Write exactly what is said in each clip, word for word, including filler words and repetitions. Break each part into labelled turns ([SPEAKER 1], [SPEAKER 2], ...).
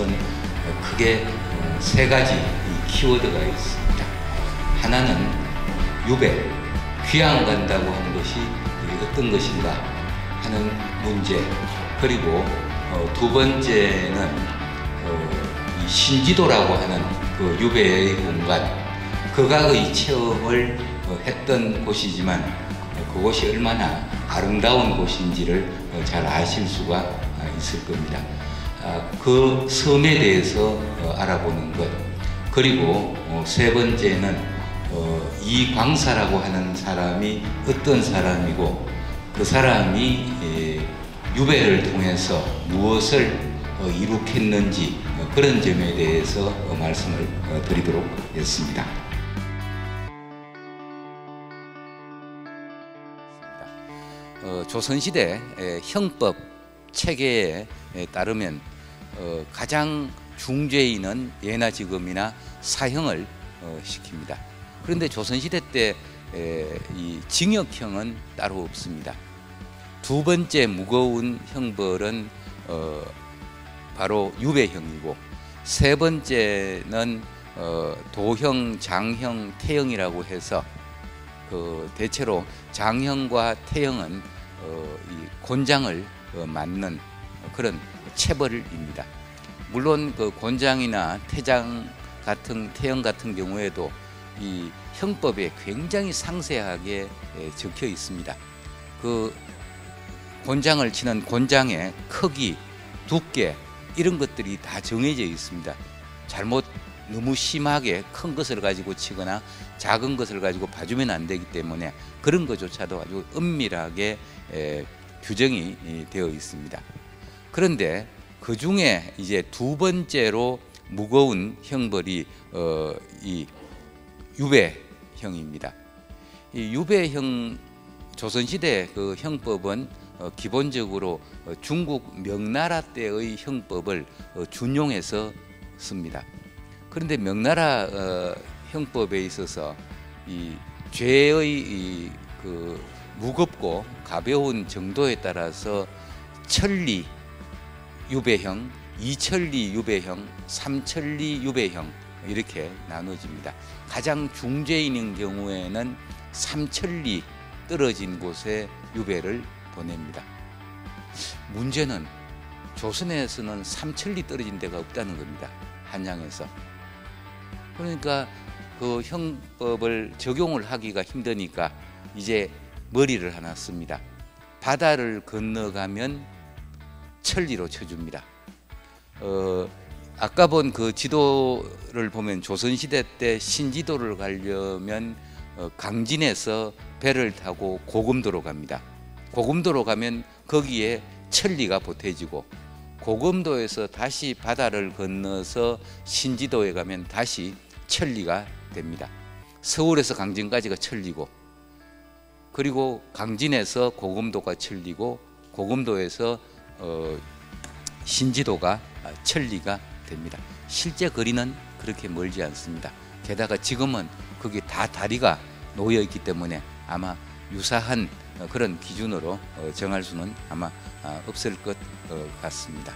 [SPEAKER 1] 것은 크게 세 가지 키워드가 있습니다. 하나는 유배, 귀양 간다고 하는 것이 어떤 것인가 하는 문제, 그리고 두 번째는 이 신지도라고 하는 그 유배의 공간, 극악의 체험을 했던 곳이지만 그곳이 얼마나 아름다운 곳인지를 잘 아실 수가 있을 겁니다. 그 섬에 대해서 알아보는 것, 그리고 세 번째는 이광사라고 하는 사람이 어떤 사람이고 그 사람이 유배를 통해서 무엇을 이룩했는지 그런 점에 대해서 말씀을 드리도록 했습니다. 어, 조선시대 형법 체계에 따르면 어, 가장 중죄인은 예나 지검이나 사형을 어, 시킵니다. 그런데 조선시대 때 이 징역형은 따로 없습니다. 두 번째 무거운 형벌은 어, 바로 유배형이고, 세 번째는 어, 도형, 장형, 태형이라고 해서 그 대체로 장형과 태형은 어, 이 곤장을 어, 맞는 그런 체벌입니다. 물론 그 곤장이나 태장 같은 태형 같은 경우에도 이 형법에 굉장히 상세하게 에, 적혀 있습니다. 그 곤장을 치는 곤장의 크기, 두께 이런 것들이 다 정해져 있습니다. 잘못 너무 심하게 큰 것을 가지고 치거나 작은 것을 가지고 봐주면 안 되기 때문에 그런 것조차도 아주 은밀하게 에, 규정이 되어 있습니다. 그런데 그 중에 이제 두 번째로 무거운 형벌이 어, 이 유배형입니다. 이 유배형 조선시대 그 형법은 어, 기본적으로 어, 중국 명나라 때의 형법을 어, 준용해서 씁니다. 그런데 명나라 어, 형법에 있어서 이 죄의 이, 그 무겁고 가벼운 정도에 따라서 천리 유배형, 이천리 유배형, 삼천리 유배형 이렇게 나눠집니다. 가장 중죄인인 경우에는 삼천리 떨어진 곳에 유배를 보냅니다. 문제는 조선에서는 삼천리 떨어진 데가 없다는 겁니다. 한양에서. 그러니까 그 형법을 적용을 하기가 힘드니까 이제 머리를 하나 씁니다. 바다를 건너가면 천리로 쳐줍니다. 어, 아까 본 그 지도를 보면 조선시대 때 신지도를 가려면 어, 강진에서 배를 타고 고금도로 갑니다. 고금도로 가면 거기에 천리가 보태지고, 고금도에서 다시 바다를 건너서 신지도에 가면 다시 천리가 됩니다. 서울에서 강진까지가 천리고, 그리고 강진에서 고금도가 천리고, 고금도에서 어, 신지도가 천리가 됩니다. 실제 거리는 그렇게 멀지 않습니다. 게다가 지금은 거기 다 다리가 놓여 있기 때문에 아마 유사한 그런 기준으로 정할 수는 아마 없을 것 같습니다.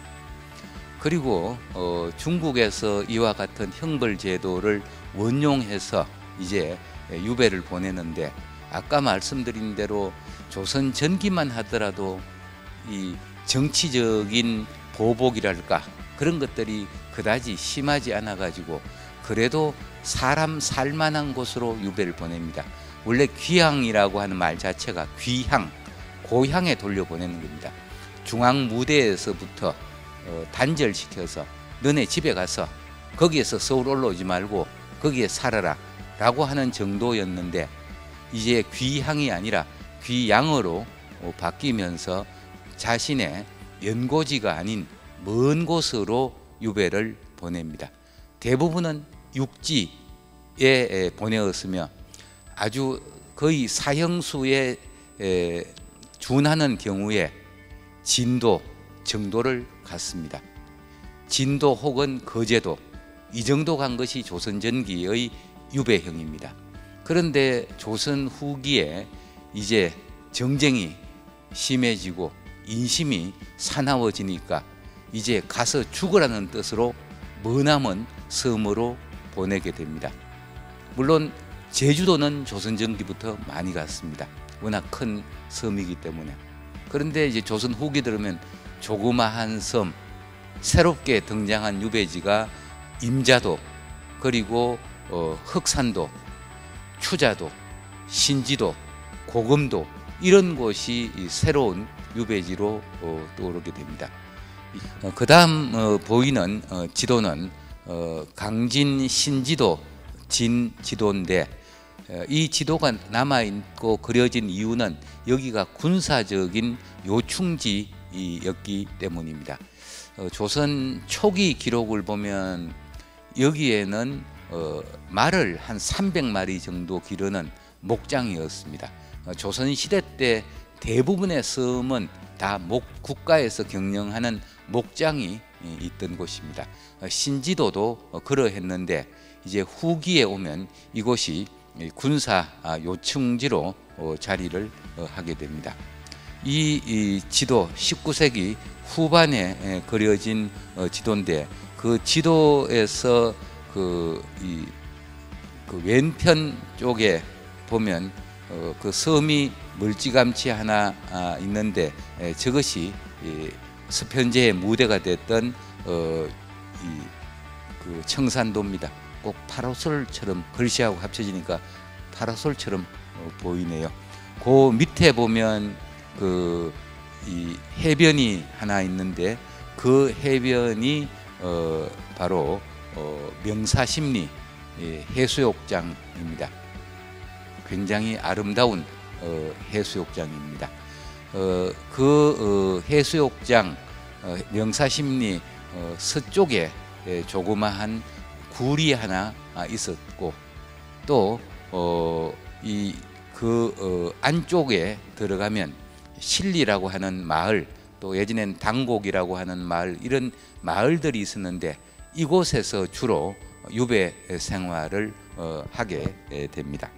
[SPEAKER 1] 그리고 중국에서 이와 같은 형벌 제도를 원용해서 이제 유배를 보내는데, 아까 말씀드린 대로 조선 전기만 하더라도 이 정치적인 보복이랄까 그런 것들이 그다지 심하지 않아 가지고 그래도 사람 살만한 곳으로 유배를 보냅니다. 원래 귀향이라고 하는 말 자체가 귀향, 고향에 돌려보내는 겁니다. 중앙 무대에서부터 어, 단절시켜서 너네 집에 가서 거기에서 서울 올라오지 말고 거기에 살아라 라고 하는 정도였는데, 이제 귀향이 아니라 귀양으로 어, 바뀌면서 자신의 연고지가 아닌 먼 곳으로 유배를 보냅니다. 대부분은 육지에 보내었으며 아주 거의 사형수에 준하는 경우에 진도 정도를 갔습니다. 진도 혹은 거제도 이 정도 간 것이 조선 전기의 유배형입니다. 그런데 조선 후기에 이제 정쟁이 심해지고 인심이 사나워지니까 이제 가서 죽으라는 뜻으로 머나먼 섬으로 보내게 됩니다. 물론 제주도는 조선 전기부터 많이 갔습니다. 워낙 큰 섬이기 때문에. 그런데 이제 조선 후기 들으면 조그마한 섬, 새롭게 등장한 유배지가 임자도, 그리고 어, 흑산도, 추자도, 신지도, 고금도, 이런 곳이 새로운 유배지로 어, 떠오르게 됩니다. 어, 그 다음 어, 보이는 어, 지도는 어, 강진 신지도 진지도인데, 어, 이 지도가 남아있고 그려진 이유는 여기가 군사적인 요충지였기 때문입니다. 어, 조선 초기 기록을 보면 여기에는 어, 말을 한 삼백 마리 정도 기르는 목장이었습니다. 어, 조선 시대 때 대부분의 섬은 다 목, 국가에서 경영하는 목장이 있던 곳입니다. 어, 신지도도 어, 그러했는데 이제 후기에 오면 이곳이 군사 요충지로 어, 자리를 어, 하게 됩니다. 이, 이 지도 십구 세기 후반에 그려진 어, 지도인데, 그 지도에서 그, 이, 그 왼편 쪽에 보면 어, 그 섬이 멀찌감치 하나 아, 있는데, 에, 저것이 이, 서편제의 무대가 됐던 어, 이, 그 청산도입니다. 꼭 파라솔처럼 글씨하고 합쳐지니까 파라솔처럼 어, 보이네요. 그 밑에 보면 그 이 해변이 하나 있는데, 그 해변이 어, 바로 어, 명사심리 예, 해수욕장입니다. 굉장히 아름다운 어, 해수욕장입니다. 어, 그 어, 해수욕장 어, 명사심리 어, 서쪽에 예, 조그마한 굴이 하나 아, 있었고, 또 어, 이 그 어, 안쪽에 들어가면 신리라고 하는 마을, 또 예전엔 당곡이라고 하는 마을, 이런 마을들이 있었는데 이곳에서 주로 유배 생활을 어, 하게 됩니다.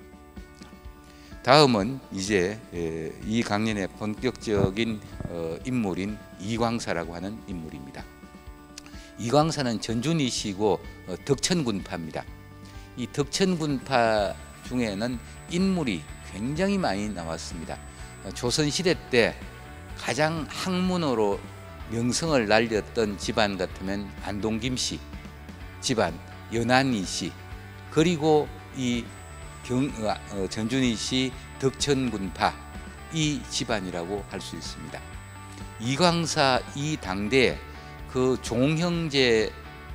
[SPEAKER 1] 다음은 이제 이 강연의 본격적인 어, 인물인 이광사라고 하는 인물입니다. 이광사는 전준이시고 어, 덕천군파입니다. 이 덕천군파 중에는 인물이 굉장히 많이 나왔습니다. 조선시대 때 가장 학문으로 명성을 날렸던 집안 같으면 안동김씨 집안, 연안이씨, 그리고 이 경, 어, 전준이씨 덕천군파, 이 집안이라고 할 수 있습니다. 이광사 이 당대에 그 종형제가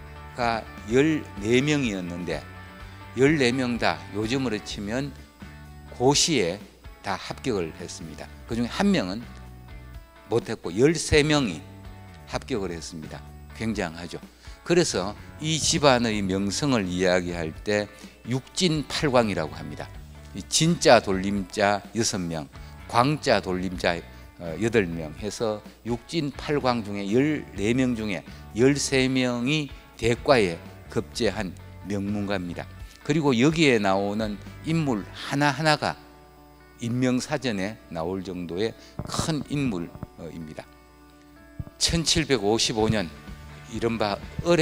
[SPEAKER 1] 열네 명이었는데 열네 명 다 요즘으로 치면 고시에 다 합격을 했습니다. 그중에 한 명은 못했고 열세 명이 합격을 했습니다. 굉장하죠. 그래서 이 집안의 명성을 이야기할 때 육진팔광이라고 합니다. 진자 돌림자 여섯 명, 광자 돌림자 여덟 명 해서 육진팔광 중에 열네 명 중에 열세 명이 대과에 급제한 명문가입니다. 그리고 여기에 나오는 인물 하나하나가 인명사전에 나올 정도의 큰 인물입니다. 천칠백오십오 년 이른바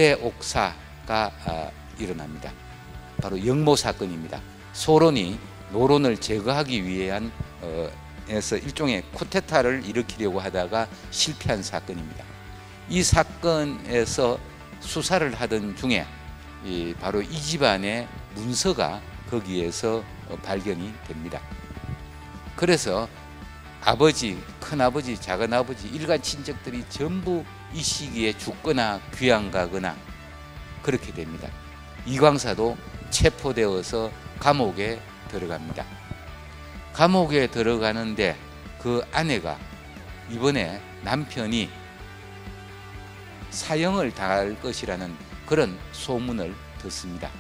[SPEAKER 1] 을해옥사가 일어납니다. 바로 영모 사건입니다. 소론이 노론을 제거하기 위한 어, 에서 일종의 쿠데타를 일으키려고 하다가 실패한 사건입니다. 이 사건에서 수사를 하던 중에 이 바로 이 집안의 문서가 거기에서 발견이 됩니다. 그래서 아버지, 큰아버지, 작은아버지, 일간 친척들이 전부 이 시기에 죽거나 귀양 가거나 그렇게 됩니다. 이광사도 체포되어서 감옥에 들어갑니다. 감옥에 들어가는데 그 아내가 이번에 남편이 사형을 당할 것이라는 그런 소문을 듣습니다.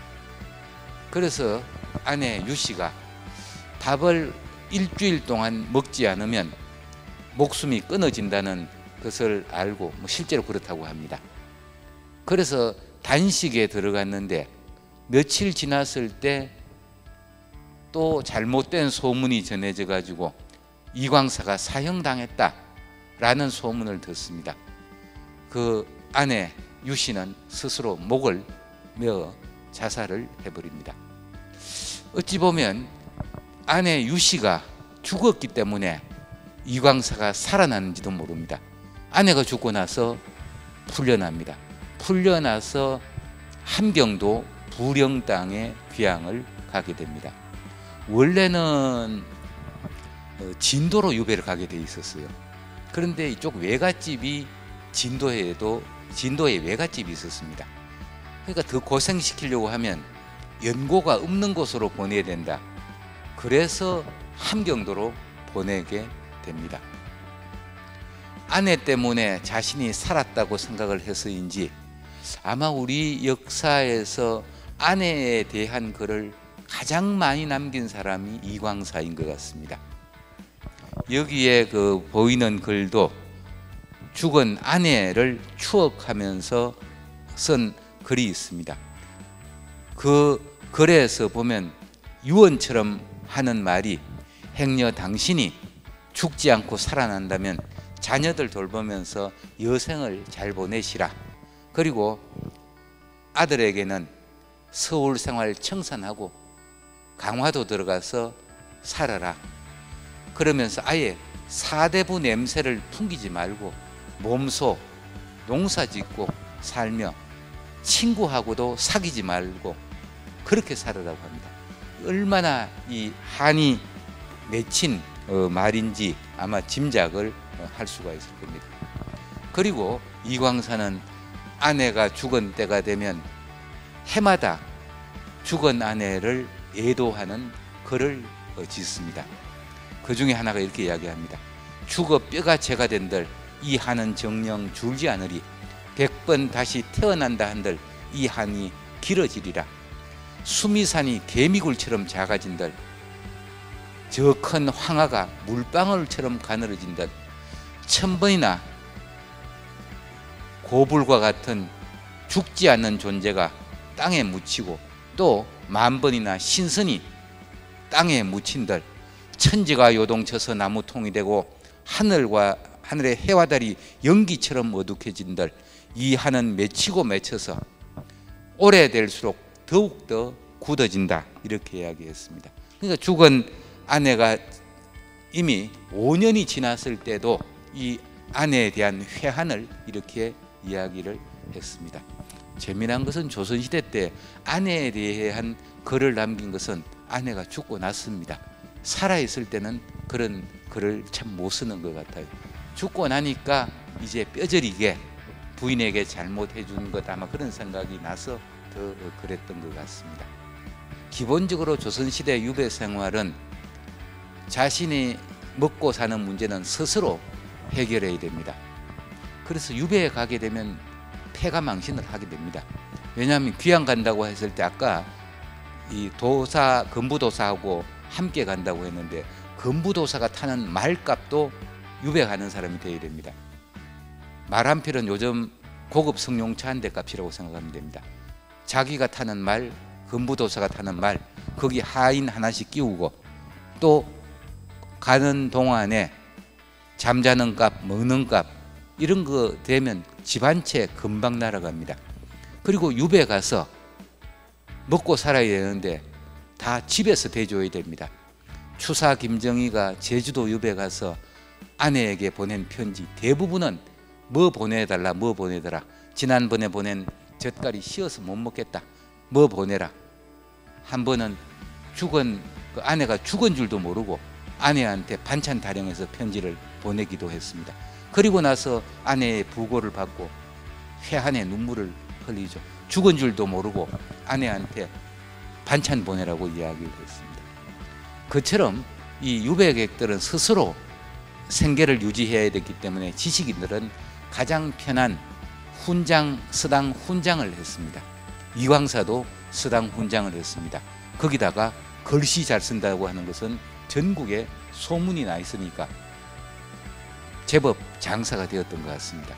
[SPEAKER 1] 그래서 아내 유씨가 밥을 일주일 동안 먹지 않으면 목숨이 끊어진다는 것을 알고 뭐 실제로 그렇다고 합니다. 그래서 단식에 들어갔는데 며칠 지났을 때 또 잘못된 소문이 전해져 가지고 이광사가 사형당했다라는 소문을 듣습니다. 그 아내 유씨는 스스로 목을 메어 자살을 해버립니다. 어찌 보면 아내 유씨가 죽었기 때문에 이광사가 살아났는지도 모릅니다. 아내가 죽고 나서 풀려납니다. 풀려나서 함경도 부령 땅에 귀향을 가게 됩니다. 원래는 진도로 유배를 가게 돼 있었어요. 그런데 이쪽 외갓집이 진도에도 진도에 외갓집이 있었습니다. 그러니까 더 고생시키려고 하면 연고가 없는 곳으로 보내야 된다. 그래서 함경도로 보내게 됩니다. 아내 때문에 자신이 살았다고 생각을 해서인지 아마 우리 역사에서 아내에 대한 글을 가장 많이 남긴 사람이 이광사인 것 같습니다. 여기에 그 보이는 글도 죽은 아내를 추억하면서 쓴 글이 있습니다. 그 글에서 보면 유언처럼 하는 말이 행여 당신이 죽지 않고 살아난다면 자녀들 돌보면서 여생을 잘 보내시라. 그리고 아들에게는 서울 생활 청산하고 강화도 들어가서 살아라. 그러면서 아예 사대부 냄새를 풍기지 말고 몸소 농사 짓고 살며 친구하고도 사귀지 말고 그렇게 살으라고 합니다. 얼마나 이 한이 맺힌 말인지 아마 짐작을 할 수가 있을 겁니다. 그리고 이광사는 아내가 죽은 때가 되면 해마다 죽은 아내를 애도하는 글을 짓습니다. 그 중에 하나가 이렇게 이야기합니다. 죽어 뼈가 재가 된들 이 한은 정령 줄지 않으리. 백 번 다시 태어난다 한들 이 한이 길어지리라. 수미산이 개미굴처럼 작아진들 저 큰 황하가 물방울처럼 가늘어진들 천 번이나 고불과 같은 죽지 않는 존재가 땅에 묻히고 또 만 번이나 신선이 땅에 묻힌들 천지가 요동쳐서 나무통이 되고 하늘과 하늘의 해와 달이 연기처럼 어둑해진들 이 한은 맺히고 맺혀서 오래될수록 더욱더 굳어진다. 이렇게 이야기했습니다. 그러니까 죽은 아내가 이미 오 년이 지났을 때도 이 아내에 대한 회한을 이렇게 이야기를 했습니다. 재미난 것은 조선시대 때 아내에 대한 글을 남긴 것은 아내가 죽고 났습니다. 살아있을 때는 그런 글을 참 못 쓰는 것 같아요. 죽고 나니까 이제 뼈저리게 부인에게 잘못해 준 것 아마 그런 생각이 나서 더 그랬던 것 같습니다. 기본적으로 조선시대 유배 생활은 자신이 먹고 사는 문제는 스스로 해결해야 됩니다. 그래서 유배에 가게 되면 패가망신을 하게 됩니다. 왜냐하면 귀양 간다고 했을 때 아까 이 도사 건부도사하고 함께 간다고 했는데 건부도사가 타는 말값도 유배 가는 사람이 되어야 됩니다. 말 한 필은 요즘 고급 승용차 한 대 값이라고 생각하면 됩니다. 자기가 타는 말, 건부도사가 타는 말 거기 하인 하나씩 끼우고 또 가는 동안에 잠자는 값, 먹는 값 이런 거 되면 집 한 채 금방 날아갑니다. 그리고 유배 가서 먹고 살아야 되는데 다 집에서 대줘야 됩니다. 추사 김정희가 제주도 유배 가서 아내에게 보낸 편지 대부분은 뭐 보내달라 뭐 보내더라. 지난번에 보낸 젓갈이 쉬어서 못 먹겠다. 뭐 보내라. 한 번은 죽은 그 아내가 죽은 줄도 모르고 아내한테 반찬 타령해서 편지를 보내기도 했습니다. 그리고 나서 아내의 부고를 받고 회한의 눈물을 흘리죠. 죽은 줄도 모르고 아내한테 반찬 보내라고 이야기를 했습니다. 그처럼 이 유배객들은 스스로 생계를 유지해야 되기 때문에 지식인들은 가장 편한 훈장, 서당 훈장을 했습니다. 이광사도 서당 훈장을 했습니다. 거기다가 글씨 잘 쓴다고 하는 것은 전국에 소문이 나 있으니까 제법 장사가 되었던 것 같습니다.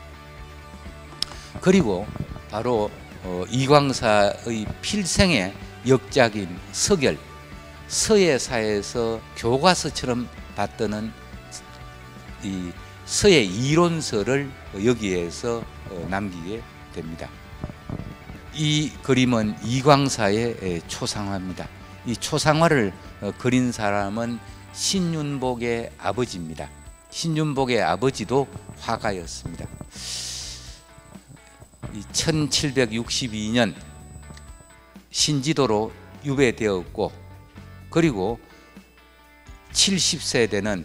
[SPEAKER 1] 그리고 바로 어, 이광사의 필생의 역작인 서결, 서예사에서 교과서처럼 받드는 이 서의 이론서를 여기에서 남기게 됩니다. 이 그림은 이광사의 초상화입니다. 이 초상화를 그린 사람은 신윤복의 아버지입니다. 신윤복의 아버지도 화가였습니다. 천칠백육십이 년 신지도로 유배되었고, 그리고 칠십 세 되는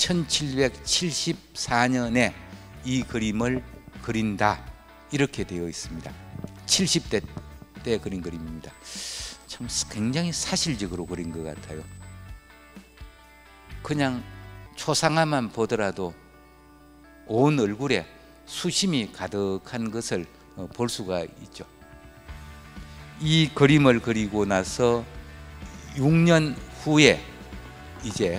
[SPEAKER 1] 천칠백칠십사 년에 이 그림을 그린다, 이렇게 되어 있습니다. 칠십 대 때 그린 그림입니다. 참 굉장히 사실적으로 그린 것 같아요. 그냥 초상화만 보더라도 온 얼굴에 수심이 가득한 것을 볼 수가 있죠. 이 그림을 그리고 나서 육 년 후에 이제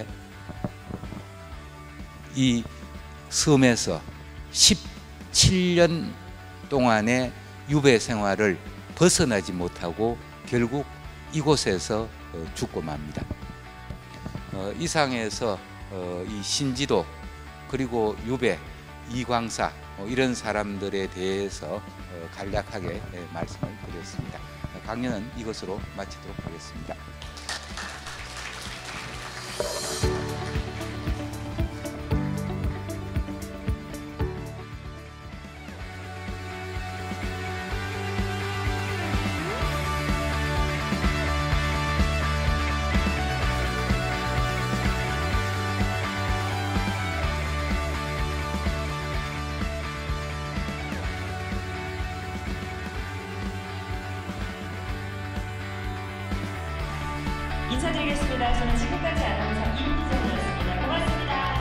[SPEAKER 1] 이 섬에서 십칠 년 동안의 유배 생활을 벗어나지 못하고 결국 이곳에서 죽고 맙니다. 어, 이상에서 어, 이 신지도, 그리고 유배, 이광사, 어, 이런 사람들에 대해서 어, 간략하게 예, 말씀을 드렸습니다. 강연은 이것으로 마치도록 하겠습니다.
[SPEAKER 2] 인사드리겠습니다. 저는 지금까지 아나운서 임희정이었습니다. 고맙습니다.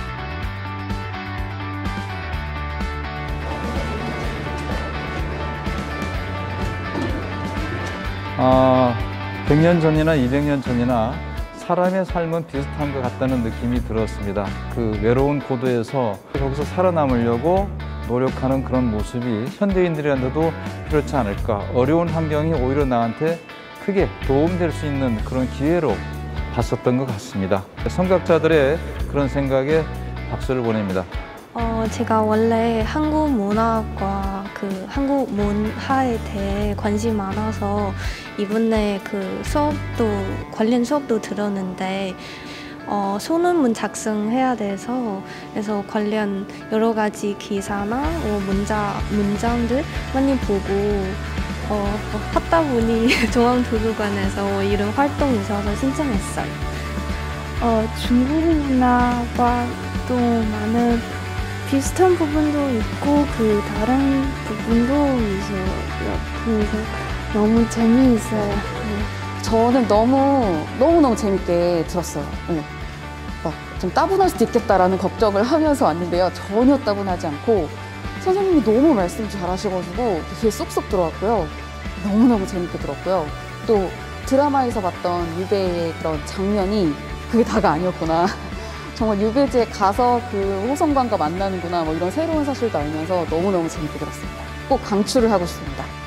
[SPEAKER 3] 아, 백 년 전이나 이백 년 전이나 사람의 삶은 비슷한 것 같다는 느낌이 들었습니다. 그 외로운 고도에서 거기서 살아남으려고 노력하는 그런 모습이 현대인들한테도 그렇지 않을까. 어려운 환경이 오히려 나한테 크게 도움될 수 있는 그런 기회로 봤었던 것 같습니다. 선각자들의 그런 생각에 박수를 보냅니다.
[SPEAKER 4] 어, 제가 원래 한국 문화과 그 한국 문화에 대해 관심 많아서 이번에 그 수업도 관련 수업도 들었는데 어, 소논문 작성해야 돼서 그래서 관련 여러 가지 기사나 어, 문자 문장들 많이 보고 어, 하다 보니 중앙도서관에서 이런 활동이 있어서 신청했어요.
[SPEAKER 5] 어, 중국 문화와 또 많은 비슷한 부분도 있고 그 다른 부분도 있어요. 그래서 너무 재미있어요. 네.
[SPEAKER 6] 저는 너무 너무너무 재밌게 들었어요. 네. 막 좀 따분할 수도 있겠다라는 걱정을 하면서 왔는데요. 전혀 따분하지 않고 선생님이 너무 말씀 잘하셔가지고 되게 쏙쏙 들어왔고요. 너무너무 재밌게 들었고요. 또 드라마에서 봤던 유배의 그런 장면이 그게 다가 아니었구나. 정말 유배지에 가서 그 호성관과 만나는구나, 뭐 이런 새로운 사실도 알면서 너무너무 재밌게 들었습니다. 꼭 강추를 하고 싶습니다.